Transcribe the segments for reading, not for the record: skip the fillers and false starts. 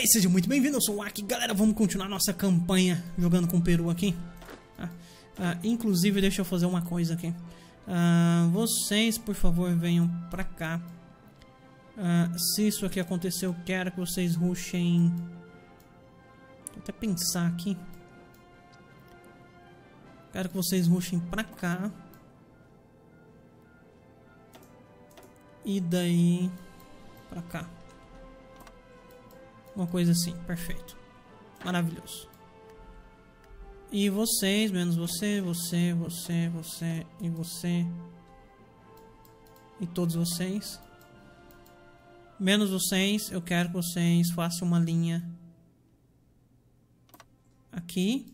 Oi, seja muito bem-vindo, eu sou o Aki. Galera, vamos continuar nossa campanha jogando com o Peru aqui. Inclusive, deixa eu fazer uma coisa aqui. Vocês, por favor, venham pra cá. Se isso aqui acontecer, eu quero que vocês rushem. Vou até pensar aqui. Quero que vocês rushem pra cá. E daí pra cá. Uma coisa assim, perfeito. Maravilhoso. E vocês, menos você e você. E todos vocês. Menos vocês, eu quero que vocês façam uma linha aqui.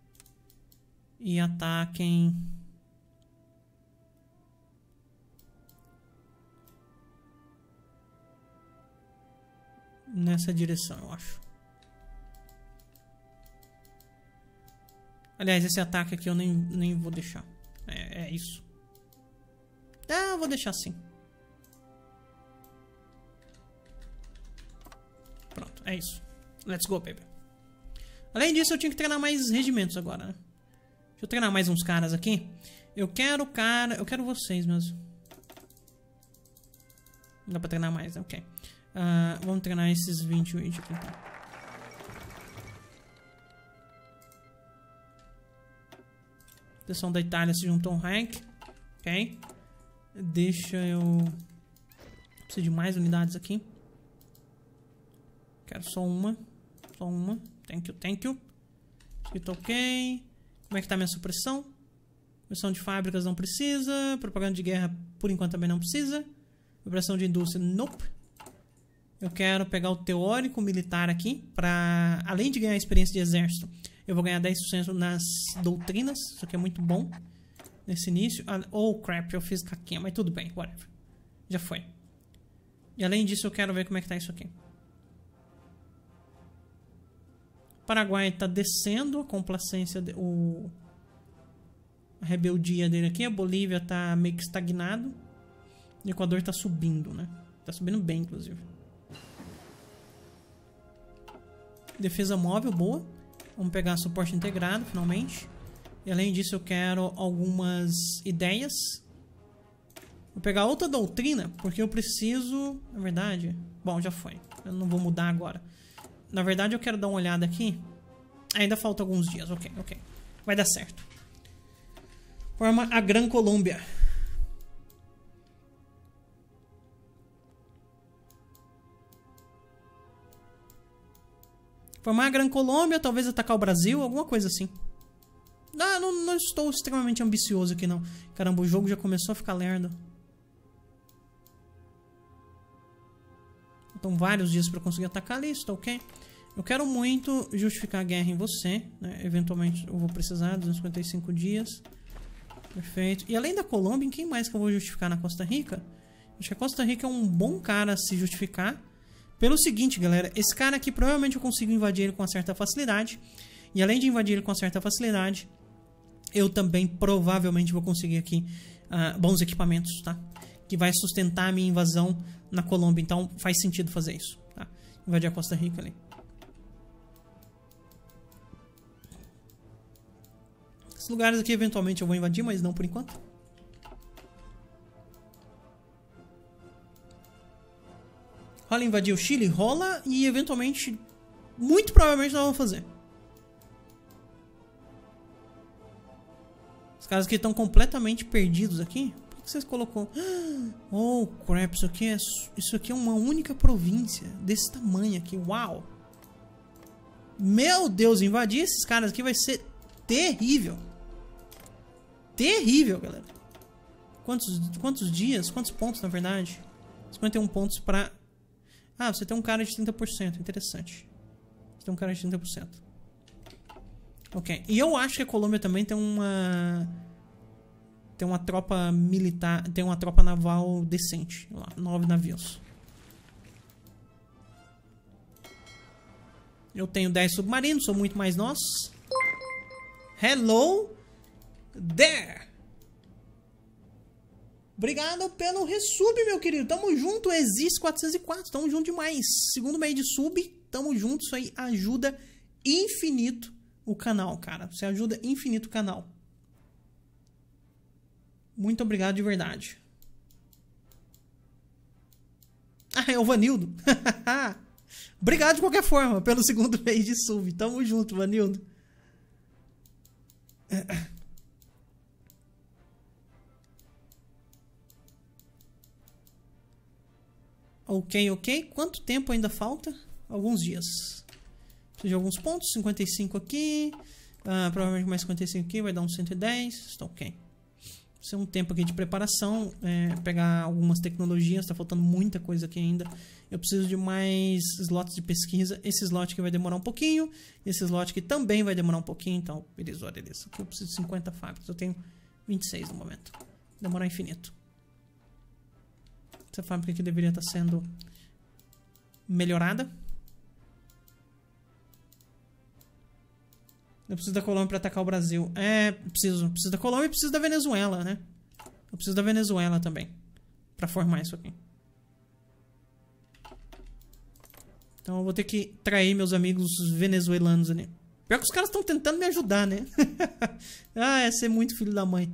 E ataquem nessa direção, eu acho. Aliás, esse ataque aqui eu nem vou deixar. É isso. Eu vou deixar assim. Pronto, é isso. Let's go, baby. Além disso, eu tinha que treinar mais regimentos agora, né? Deixa eu treinar mais uns caras aqui. Eu quero vocês mesmo. Não dá pra treinar mais, né? Ok. Vamos treinar esses 28 aqui, então. Seleção da Itália se juntou um rank. Ok. Deixa eu... Preciso de mais unidades aqui. Quero só uma. Só uma. Thank you. Escrito ok. Como é que tá a minha supressão? Supressão de fábricas não precisa. Propaganda de guerra, por enquanto, também não precisa. Operação de indústria, nope. Eu quero pegar o teórico militar aqui. Pra, além de ganhar experiência de exército, eu vou ganhar 10% nas doutrinas. Isso aqui é muito bom. Nesse início. Oh, crap, eu fiz caquinha. Mas tudo bem, whatever. Já foi. E além disso, eu quero ver como é que tá isso aqui. O Paraguai tá descendo. A complacência... A rebeldia dele aqui. A Bolívia tá meio que estagnado. O Equador tá subindo, né? Tá subindo bem, inclusive. Defesa móvel, boa. Vamos pegar suporte integrado, finalmente. E além disso, eu quero algumas ideias. Vou pegar outra doutrina, porque eu preciso... Na verdade... Bom, já foi. Eu não vou mudar agora. Na verdade, eu quero dar uma olhada aqui. Ainda falta alguns dias. Ok. Vai dar certo. Forma a Gran Colômbia. Formar a Gran Colômbia, talvez atacar o Brasil, alguma coisa assim. Não estou extremamente ambicioso aqui, não. Caramba, o jogo já começou a ficar lerdo. Então, vários dias para conseguir atacar ali, isso tá ok. Eu quero muito justificar a guerra em você, né? Eventualmente eu vou precisar, 255 dias. Perfeito. E além da Colômbia, em quem mais que eu vou justificar na Costa Rica? Acho que a Costa Rica é um bom cara a se justificar. Pelo seguinte, galera, esse cara aqui provavelmente eu consigo invadir ele com uma certa facilidade. E além de invadir ele com uma certa facilidade, eu também provavelmente vou conseguir aqui bons equipamentos, tá? Que vai sustentar a minha invasão na Colômbia. Então faz sentido fazer isso, tá? Invadir a Costa Rica ali. Esses lugares aqui eventualmente eu vou invadir, mas não por enquanto. Rola invadir o Chile? Rola e eventualmente, muito provavelmente nós vamos fazer. Os caras aqui estão completamente perdidos aqui. Por que vocês colocou? Oh, crap, isso aqui é uma única província desse tamanho aqui. Uau! Meu Deus, invadir esses caras aqui vai ser terrível. Terrível, galera. Quantos dias? Quantos pontos, na verdade? 51 pontos pra... você tem um cara de 30%. Interessante. Você tem um cara de 30%. Ok. E eu acho que a Colômbia também tem uma... Tem uma tropa militar... Tem uma tropa naval decente. Lá, 9 navios. Eu tenho 10 submarinos. Sou muito mais nós. Hello there! Obrigado pelo resub, meu querido. Tamo junto, Exis 404. Tamo junto demais. Segundo mês de sub. Tamo junto. Isso aí ajuda infinito o canal, cara. Você ajuda infinito o canal. Muito obrigado de verdade. Ah, é o Vanildo. Obrigado de qualquer forma pelo segundo mês de sub. Tamo junto, Vanildo. Ok. Quanto tempo ainda falta? Alguns dias. Preciso de alguns pontos. 55 aqui. Provavelmente mais 55 aqui. Vai dar uns 110. Está ok. Precisa um tempo aqui de preparação. Pegar algumas tecnologias. Está faltando muita coisa aqui ainda. Eu preciso de mais slots de pesquisa. Esse slot aqui vai demorar um pouquinho. Esse slot aqui também vai demorar um pouquinho. Então, beleza. Aqui eu preciso de 50 fábricas. Eu tenho 26 no momento. Demorar infinito. Essa fábrica aqui deveria estar sendo melhorada. Eu preciso da Colômbia para atacar o Brasil. Preciso da Colômbia e preciso da Venezuela, né? Eu preciso da Venezuela também. Para formar isso aqui. Então eu vou ter que trair meus amigos venezuelanos ali. Pior que os caras estão tentando me ajudar, né? É ser muito filho da mãe.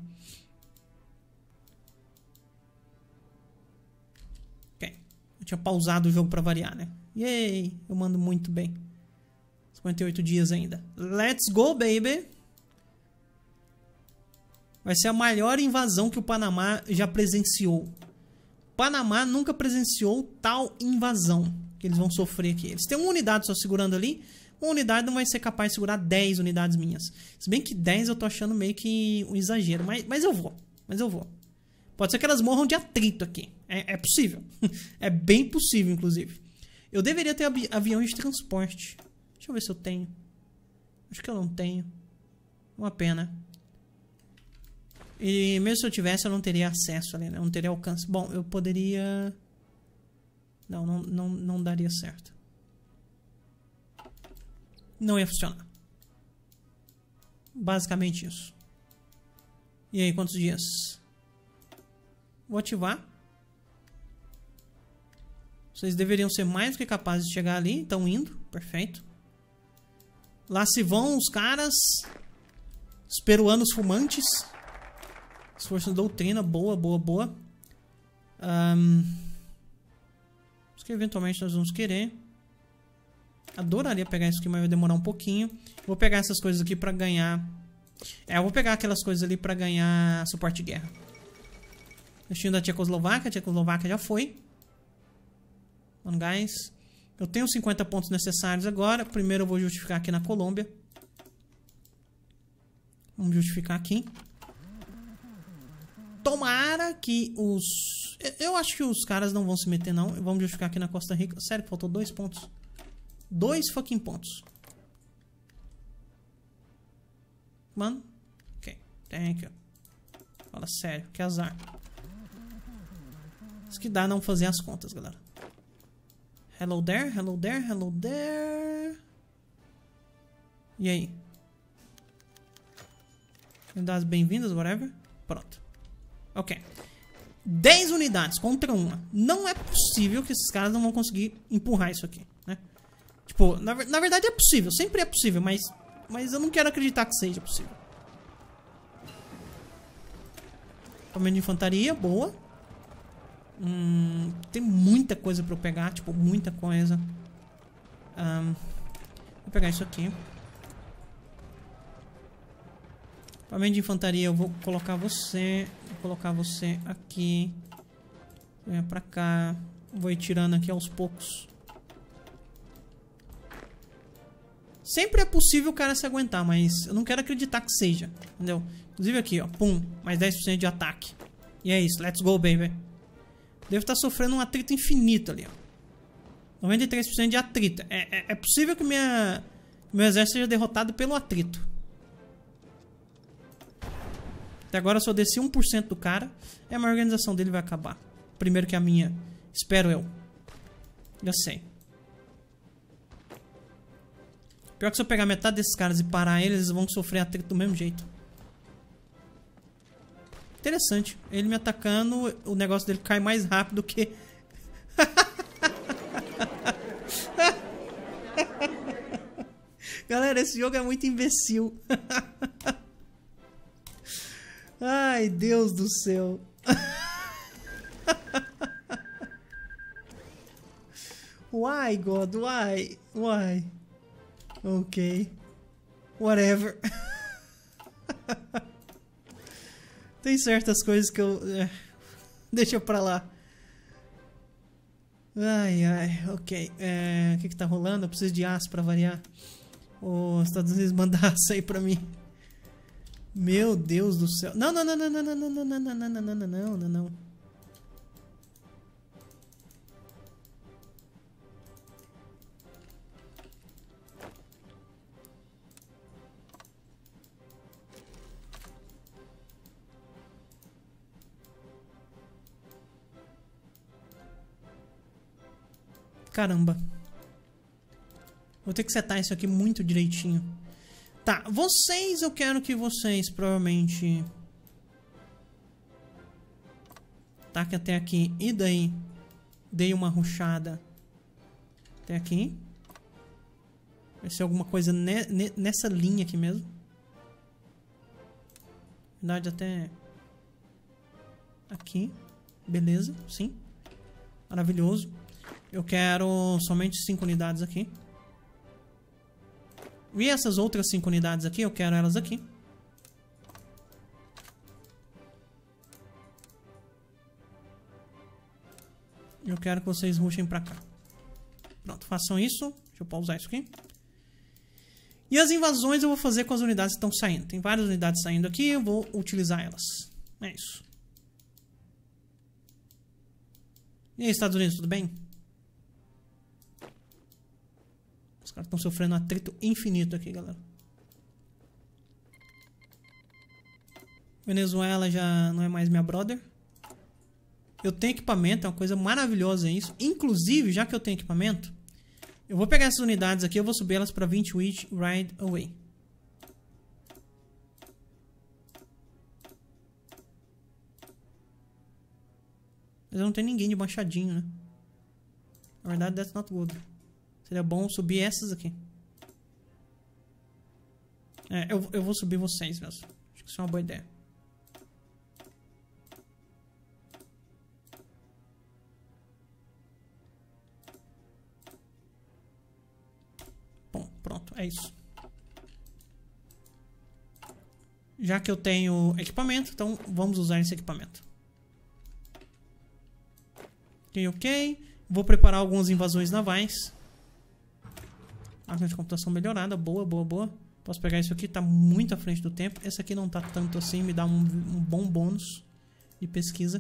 Ok. Eu tinha pausado o jogo para variar, né? Yay! Eu mando muito bem. 58 dias ainda. Let's go, baby! Vai ser a maior invasão que o Panamá já presenciou. O Panamá nunca presenciou tal invasão que eles vão sofrer aqui. Eles têm uma unidade só segurando ali. Uma unidade não vai ser capaz de segurar 10 unidades minhas. Se bem que 10 eu tô achando meio que um exagero. Mas eu vou. Pode ser que elas morram de atrito aqui. É possível. É bem possível, inclusive. Eu deveria ter aviões de transporte. Deixa eu ver se eu tenho. Acho que eu não tenho. Uma pena. E mesmo se eu tivesse, eu não teria acesso ali, né? Eu não teria alcance. Bom, eu poderia... Não daria certo. Não ia funcionar. Basicamente isso. E aí, quantos dias? Vou ativar. Vocês deveriam ser mais do que capazes de chegar ali. Estão indo. Perfeito. Lá se vão os caras. Os peruanos fumantes. Esforço de doutrina. Boa. Acho que eventualmente nós vamos querer. Adoraria pegar isso aqui, mas vai demorar um pouquinho. Vou pegar essas coisas aqui pra ganhar... eu vou pegar aquelas coisas ali pra ganhar suporte de guerra. Destino da Tchecoslováquia. A Tchecoslováquia já foi. Mano, guys. Eu tenho 50 pontos necessários agora. Primeiro eu vou justificar aqui na Colômbia. Vamos justificar aqui. Tomara que os... Eu acho que os caras não vão se meter, não. Vamos justificar aqui na Costa Rica. Sério, faltou 2 pontos. 2 fucking pontos. Mano. Ok. Thank you. Fala sério. Que azar. Isso que dá não fazer as contas, galera. Hello there. E aí? Unidades bem-vindas, whatever. Pronto. Ok. 10 unidades contra 1. Não é possível que esses caras não vão conseguir empurrar isso aqui, né? Tipo, na verdade é possível. Sempre é possível, mas eu não quero acreditar que seja possível. Equipamento de infantaria, boa. Tem muita coisa pra eu pegar, tipo, muita coisa. Vou pegar isso aqui. Equipamento de infantaria, eu vou colocar você. Vou colocar você aqui. Venha pra cá. Vou ir tirando aqui aos poucos. Sempre é possível o cara se aguentar, mas eu não quero acreditar que seja. Entendeu? Inclusive aqui, ó. Pum. Mais 10% de ataque. E é isso. Let's go, baby. Deve estar sofrendo um atrito infinito ali, ó. 93% de atrito. É possível que meu exército seja derrotado pelo atrito. Até agora eu só desci 1% do cara. E a minha organização dele vai acabar. Primeiro que a minha. Espero eu. Já sei. Pior que se eu pegar metade desses caras e parar eles, eles vão sofrer atrito do mesmo jeito. Interessante. Ele me atacando, o negócio dele cai mais rápido que... Galera, esse jogo é muito imbecil. Ai, Deus do céu. Why, God? Why? Why? Ok. Whatever. Tem certas coisas que eu... deixa pra lá. Ai, ai, ok. O que tá rolando? Eu preciso de aço pra variar. Os Estados Unidos mandar aço aí pra mim. Meu Deus do céu. Não, não, não, não, não, não, não, não, não, não, não, não, não, não, não. Caramba. Vou ter que setar isso aqui muito direitinho. Tá, vocês, eu quero que vocês provavelmente... taquem até aqui. E daí? Dei uma rushada até aqui. Vai ser alguma coisa nessa linha aqui mesmo. Na verdade, até... aqui. Beleza, sim. Maravilhoso. Eu quero somente 5 unidades aqui. E essas outras 5 unidades aqui, eu quero elas aqui. Eu quero que vocês rushem pra cá. Pronto, façam isso. Deixa eu pausar isso aqui. E as invasões eu vou fazer com as unidades que estão saindo. Tem várias unidades saindo aqui, eu vou utilizar elas. É isso. E aí, Estados Unidos, tudo bem? Os caras estão sofrendo um atrito infinito aqui, galera. Venezuela já não é mais minha brother. Eu tenho equipamento, é uma coisa maravilhosa isso. Inclusive, já que eu tenho equipamento, eu vou pegar essas unidades aqui, eu vou subir elas para 20 Witch Ride Away. Mas eu não tenho ninguém de machadinho, né? Na verdade, that's not good. Seria bom subir essas aqui. Eu vou subir vocês mesmo. Acho que isso é uma boa ideia. Bom, pronto, é isso. Já que eu tenho equipamento, então vamos usar esse equipamento. Ok. Vou preparar algumas invasões navais. Máquina de computação melhorada. Boa, boa, boa. Posso pegar isso aqui, tá muito à frente do tempo. Esse aqui não tá tanto assim, me dá um bom bônus de pesquisa.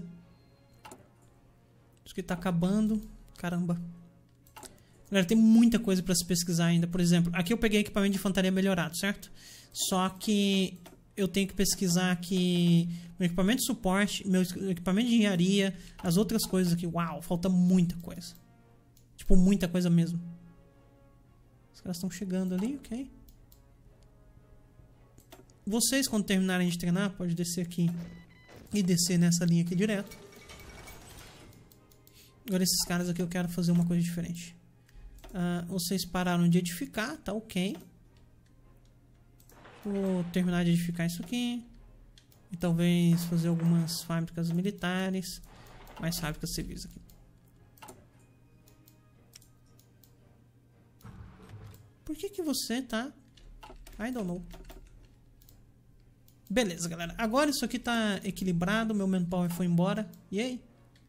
Isso aqui tá acabando. Caramba. Galera, tem muita coisa pra se pesquisar ainda. Por exemplo, aqui eu peguei equipamento de infantaria melhorado, certo? Só que eu tenho que pesquisar aqui meu equipamento de suporte, meu equipamento de engenharia, as outras coisas aqui. Uau, falta muita coisa. Tipo, muita coisa mesmo. Os caras estão chegando ali, ok. Vocês, quando terminarem de treinar, pode descer aqui e descer nessa linha aqui direto. Agora esses caras aqui eu quero fazer uma coisa diferente. Vocês pararam de edificar, tá ok. Vou terminar de edificar isso aqui. E talvez fazer algumas fábricas militares. Mais fábricas civis aqui. Por que você tá... I don't know. Beleza, galera. Agora isso aqui tá equilibrado. Meu manpower foi embora. E aí?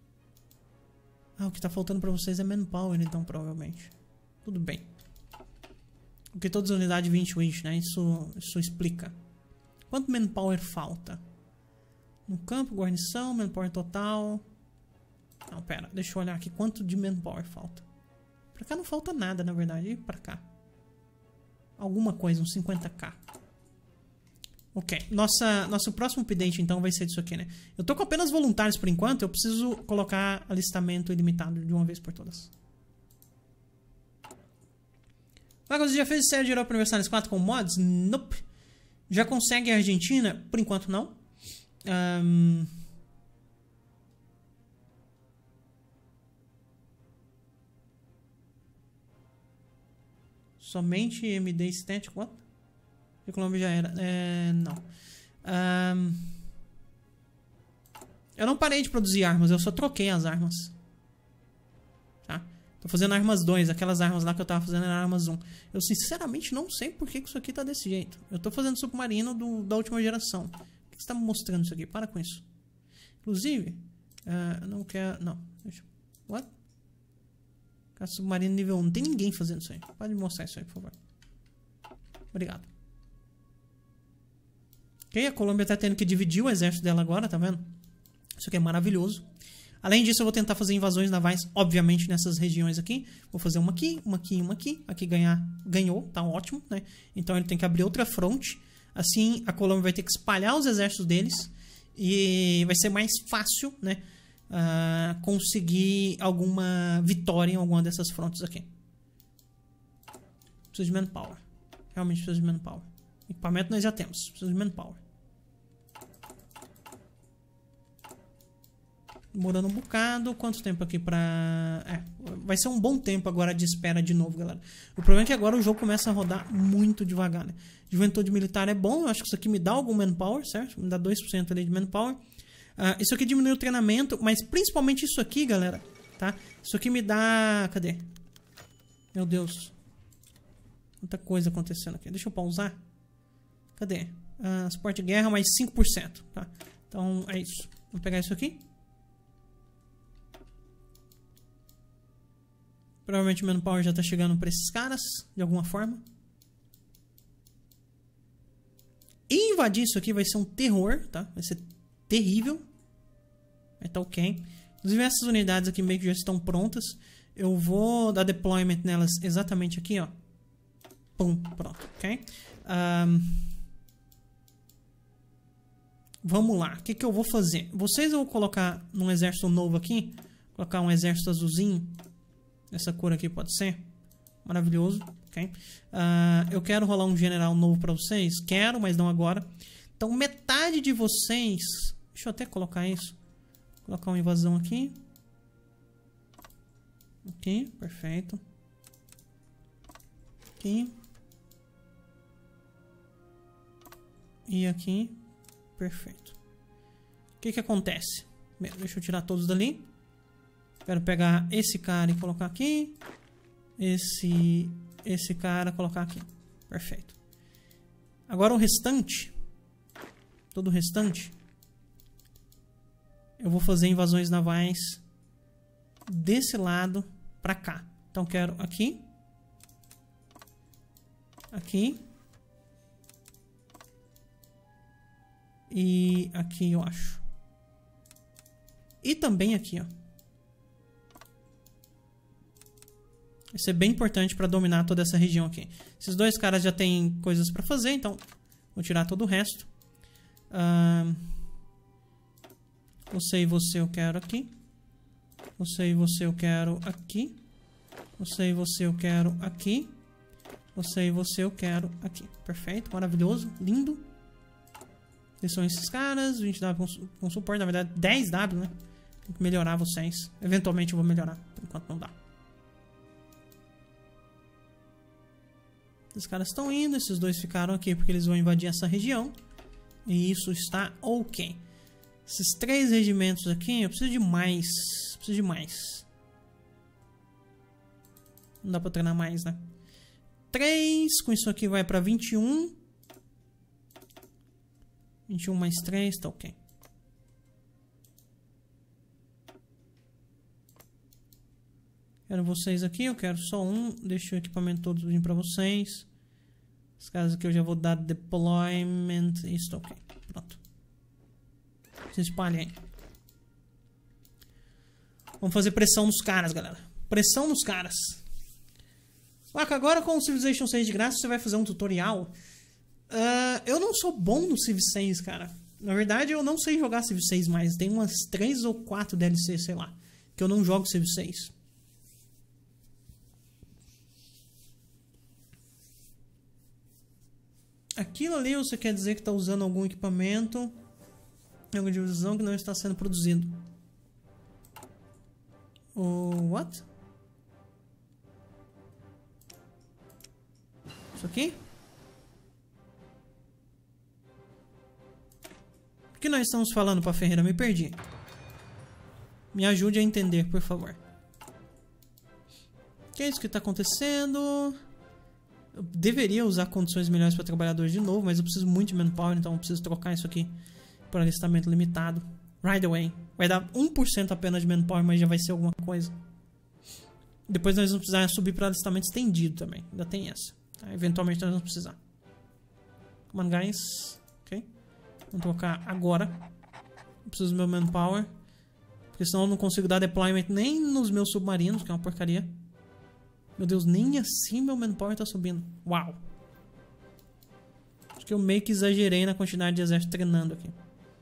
O que tá faltando pra vocês é manpower, então, provavelmente. Tudo bem. Porque todas as unidades 20 Witch, né? Isso explica. Quanto manpower falta? No campo, guarnição, manpower total. Não, pera. Deixa eu olhar aqui. Quanto de manpower falta? Pra cá não falta nada, na verdade. E pra cá? Alguma coisa, uns 50k. Ok. Nosso próximo update, então, vai ser disso aqui, né? Eu tô com apenas voluntários por enquanto. Eu preciso colocar alistamento ilimitado de uma vez por todas. Você já fez série de Europa Universalis 4 com mods? Nope. Já consegue a Argentina? Por enquanto não. Somente MD estético. What? A Colômbia já era. Não. Eu não parei de produzir armas, eu só troquei as armas. Tá? Tô fazendo armas 2, aquelas armas lá que eu tava fazendo eram armas 1. Eu sinceramente não sei por que isso aqui tá desse jeito. Eu tô fazendo submarino da última geração. Por que você tá me mostrando isso aqui? Para com isso. Inclusive, eu não quero... Não. Deixa eu... What? Caça submarino nível 1. Não tem ninguém fazendo isso aí. Pode me mostrar isso aí, por favor. Obrigado. Ok, a Colômbia tá tendo que dividir o exército dela agora, tá vendo? Isso aqui é maravilhoso. Além disso, eu vou tentar fazer invasões navais, obviamente, nessas regiões aqui. Vou fazer uma aqui, uma aqui e uma aqui. Aqui ganhou, tá ótimo, né? Então ele tem que abrir outra fronte. Assim, a Colômbia vai ter que espalhar os exércitos deles. E vai ser mais fácil, né? Conseguir alguma vitória em alguma dessas frontes aqui. Preciso de manpower. Realmente preciso de manpower. Equipamento nós já temos. Preciso de manpower. Demorando um bocado. Quanto tempo aqui pra... vai ser um bom tempo agora de espera de novo, galera. O problema é que agora o jogo começa a rodar muito devagar, né? Juventude militar é bom. Eu acho que isso aqui me dá algum manpower, certo? Me dá 2% ali de manpower. Isso aqui diminui o treinamento. Mas principalmente isso aqui, galera. Tá? Isso aqui me dá... Cadê? Meu Deus. Muita coisa acontecendo aqui. Deixa eu pausar. Cadê? Suporte de guerra mais 5%. Tá? Então é isso. Vou pegar isso aqui. Provavelmente o manpower já tá chegando pra esses caras, de alguma forma. E invadir isso aqui vai ser um terror, tá? Vai ser terrível. Mas tá ok. Inclusive essas unidades aqui meio que já estão prontas. Eu vou dar deployment nelas exatamente aqui, ó. Pum, pronto, ok? Vamos lá, o que eu vou fazer? Vocês eu vou colocar num exército novo aqui. Colocar um exército azulzinho. Essa cor aqui pode ser. Maravilhoso. Okay? Eu quero rolar um general novo pra vocês. Quero, mas não agora. Então metade de vocês... Deixa eu até colocar isso. Colocar uma invasão aqui. Aqui, perfeito. Aqui. E aqui. Perfeito. O que acontece? Deixa eu tirar todos dali. Quero pegar esse cara e colocar aqui. Esse cara colocar aqui. Perfeito. Agora o restante. Todo o restante. Eu vou fazer invasões navais desse lado pra cá. Então quero aqui. Aqui. E aqui eu acho. E também aqui, ó. Vai ser bem importante para dominar toda essa região aqui. Esses dois caras já têm coisas para fazer, então vou tirar todo o resto. Você e você eu quero aqui. Você e você eu quero aqui. Você e você eu quero aqui. Você e você eu quero aqui. Perfeito, maravilhoso, lindo. Esses são esses caras. 20W com suporte, na verdade 10W, né? Tem que melhorar vocês. Eventualmente eu vou melhorar, por enquanto não dá. Os caras estão indo, esses dois ficaram aqui porque eles vão invadir essa região. E isso está ok. Esses 3 regimentos aqui, eu preciso de mais. Preciso de mais. Não dá pra treinar mais, né? 3, com isso aqui vai pra 21. 21 mais 3, tá ok. Quero vocês aqui, eu quero só um. Deixa o equipamento todo vir pra vocês. Os caras aqui eu já vou dar deployment. Isso tá ok. Pronto. Se espalhem aí. Vamos fazer pressão nos caras, galera. Pressão nos caras. Agora com o Civilization 6 de graça você vai fazer um tutorial. Eu não sou bom no Civ 6, cara. Na verdade eu não sei jogar Civ 6 mais. Tem umas 3 ou 4 DLCs, sei lá. Que eu não jogo Civ 6. Aquilo ali você quer dizer que está usando algum equipamento, alguma divisão que não está sendo produzido. What? Isso aqui. O que nós estamos falando pra Ferreira? Me perdi. Me ajude a entender, por favor. O que é isso que tá acontecendo? Eu deveria usar condições melhores para trabalhadores de novo, mas eu preciso muito de manpower, então eu preciso trocar isso aqui por alistamento limitado. Right away. Vai dar 1% apenas de manpower, mas já vai ser alguma coisa. Depois nós vamos precisar subir para alistamento estendido também. Ainda tem essa. Tá? Eventualmente nós vamos precisar. Come on, guys. Ok. Vamos trocar agora. Eu preciso do meu manpower. Porque senão eu não consigo dar deployment nem nos meus submarinos, que é uma porcaria. Meu Deus, nem assim meu manpower tá subindo. Uau. Acho que eu meio que exagerei na quantidade de exército treinando aqui.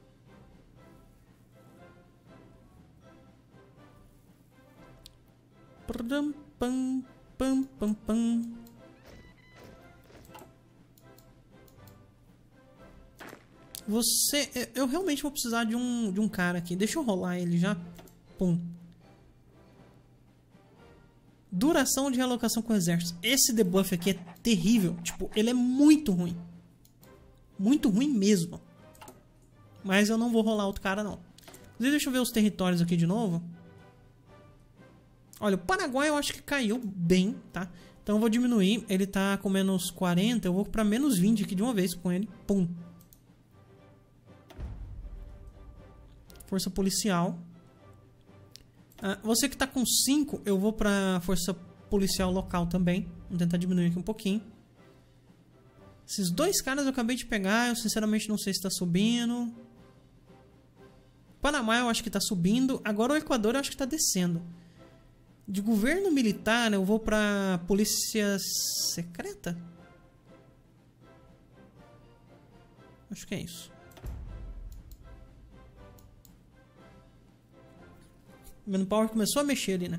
Pam, pam, pam, pam. Você... Eu realmente vou precisar de um cara aqui. Deixa eu rolar ele já. Pum. Duração de realocação com exércitos. Esse debuff aqui é terrível. Tipo, ele é muito ruim. Muito ruim mesmo. Mas eu não vou rolar outro cara, não. Inclusive, deixa eu ver os territórios aqui de novo. Olha, o Paraguai eu acho que caiu bem, tá? Então eu vou diminuir. Ele tá com menos 40. Eu vou pra menos 20 aqui de uma vez com ele. Pum. Força policial. Você que tá com 5, eu vou pra força policial local também. Vamos tentar diminuir aqui um pouquinho. Esses dois caras eu acabei de pegar. Eu sinceramente não sei se tá subindo. Panamá eu acho que tá subindo. Agora o Equador eu acho que tá descendo. De governo militar eu vou pra polícia secreta? Acho que é isso. O manpower começou a mexer ali, né?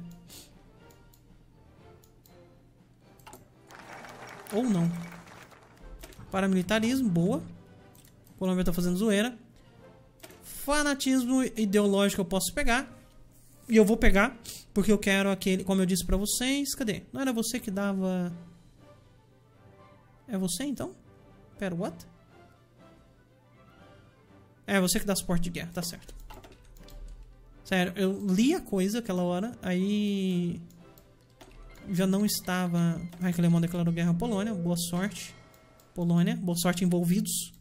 Ou não. Paramilitarismo, boa. Colômbia tá fazendo zoeira. Fanatismo ideológico eu posso pegar. E eu vou pegar, porque eu quero aquele... Como eu disse pra vocês... Cadê? Não era você que dava... É você, então? Pera, what? É você que dá suporte de guerra, tá certo. Sério, eu li a coisa aquela hora, aí... Já não estava... Reich Alemão declarou guerra à Polônia, boa sorte. Polônia, boa sorte envolvidos.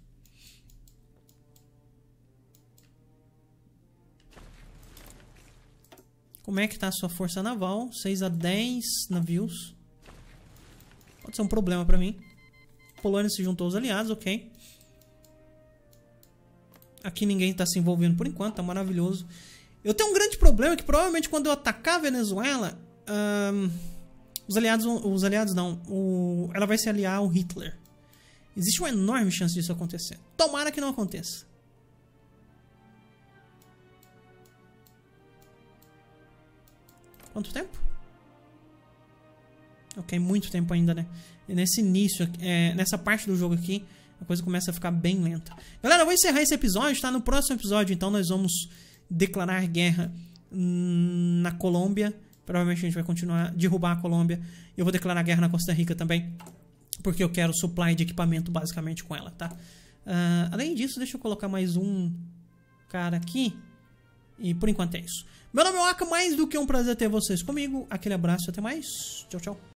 Como é que tá a sua força naval? 6 a 10 navios. Pode ser um problema pra mim. Polônia se juntou aos aliados, ok. Aqui ninguém tá se envolvendo por enquanto, tá maravilhoso. Eu tenho um grande problema que provavelmente quando eu atacar a Venezuela... Os aliados não. Ela vai se aliar ao Hitler. Existe uma enorme chance disso acontecer. Tomara que não aconteça. Quanto tempo? Ok, muito tempo ainda, né? E nesse início, nessa parte do jogo aqui, a coisa começa a ficar bem lenta. Galera, eu vou encerrar esse episódio, tá? No próximo episódio, então, nós vamos declarar guerra na Colômbia. Provavelmente a gente vai continuar a derrubar a Colômbia. Eu vou declarar guerra na Costa Rica também, porque eu quero supply de equipamento basicamente com ela, tá? Além disso, deixa eu colocar mais um cara aqui. E por enquanto é isso. Meu nome é Waka, mais do que um prazer ter vocês comigo. Aquele abraço e até mais. Tchau, tchau.